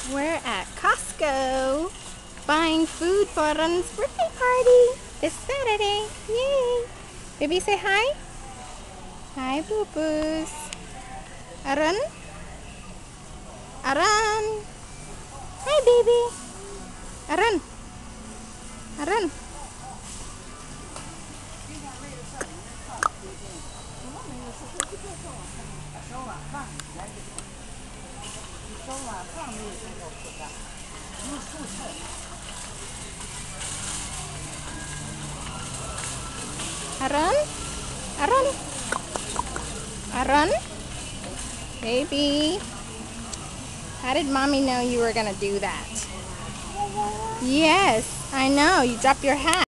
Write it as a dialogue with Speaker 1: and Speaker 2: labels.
Speaker 1: We're at Costco buying food for Arun's birthday party this Saturday. Yay! Baby, say hi. Hi, boo-boos. Arun? Arun! Hi, baby. Arun! Arun! Arun? Arun? Arun? Baby. How did mommy know you were gonna do that? Yes, I know. You dropped your hat.